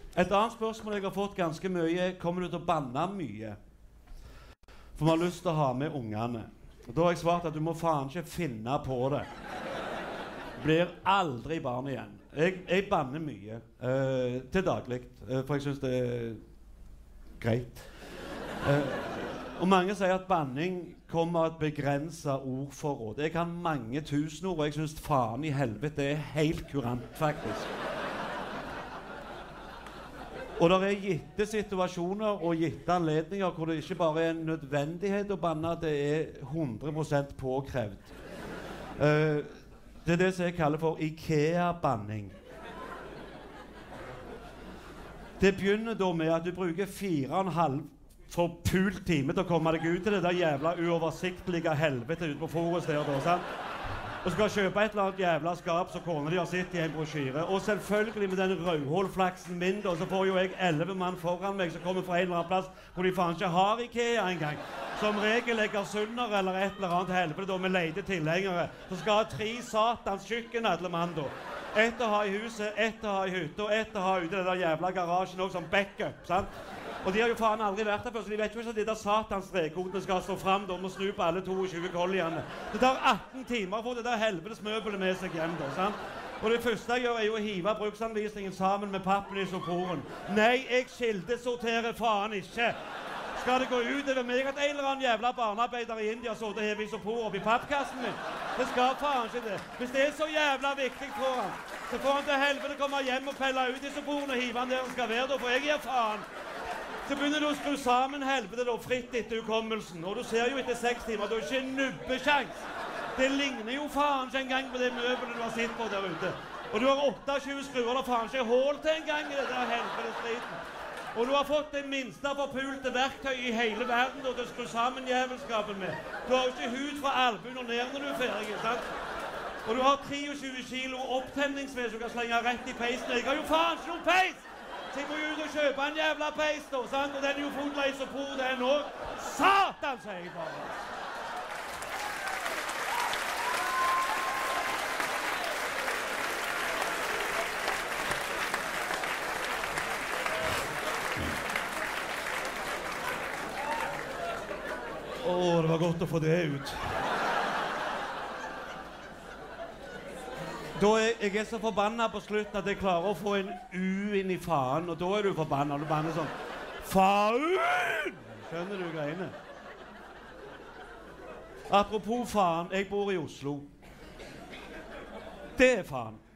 Et annet spørsmål jeg har fått ganske mye er, kommer du til å banne mye? For vi har lyst til å ha med ungene. Og da har jeg svart at du må faen ikke finne på det. Blir aldri barn igjen. Jeg banner mye. Til daglig. For jeg synes det er greit. Og mange sier at banning kommer av et begrenset ordforråd. Jeg kan mange tusenord, og jeg synes faen i helvete er helt kurant, faktisk. Og det er gitte situasjoner og gitte anledninger hvor det ikke bare er en nødvendighet å banne, det er 100% påkrevd. Det er det som jeg kaller for IKEA-banning. Det begynner da med at du bruker 4,5 forpult time til å komme deg ut til det der jævla uoversiktlige helvete ute på forus der da, sant? Og skal kjøpe et eller annet jævla skap så kona de har sett i en brosjyre. Og selvfølgelig med den rødhålflaksen min da, så får jo jeg 11 mann foran meg som kommer fra en eller annen plass hvor de faen ikke har IKEA engang. Som regel legger Sunder eller et eller annet helvete da med leide tilhengere. Så skal ha 3 satans kjøkken alle mann da. Ett å ha i huset, ett å ha i hytta, og ett å ha ute i den der jævla garasjen også som backup, sant? Og de har jo faen aldri vært der før, så de vet jo ikke at de der satans strekhodene skal stå frem da, og snu på alle 22 kolliene. Det tar 18 timer for det der helvetes møbelet med seg hjem da, sant? Og det første jeg gjør er jo å hive bruksanvisningen sammen med pappen i soporen. Nei, jeg kildesorterer faen ikke. Skal det gå ut over meg at en eller annen jævla barnearbeider i India så det hever i sopor opp i pappkassen min? Det skal faen ikke det. Hvis det er så jævla viktig for han, så får han til helvete komme hjem og pelle ut i soporen og hive han der han skal være da, for jeg gir faen. Så begynner du å skru sammen helvete da, fritt etter hukommelsen. Og du ser jo etter 6 timer, du har ikke en nubbesjans. Det ligner jo faen ikke engang på det møbelet du har sitt på der ute. Og du har 28 skruer, og faen ikke hål til engang i det der helvetes driten. Og du har fått det minste forpulte verktøy i hele verden da, til å skru sammen jævelskapen med. Du har jo ikke hud fra albuen og ned når du er ferdig, sant? Og du har 23 kilo opptenningsved som du kan slenge rett i peisen. Jeg har jo faen ikke noen peis! Så jeg må jo ut og kjøpe en jævla peis da, sant? Og den er jo fotleis og på den også. Satan, sier jeg bare. Det var godt å få det ut. Jeg er så forbannet på slutten at jeg klarer å få en U inn i faen, og da er du forbannet. Du banner sånn, faen! Skjønner du greiene? Apropos faen, jeg bor i Oslo. Det er faen.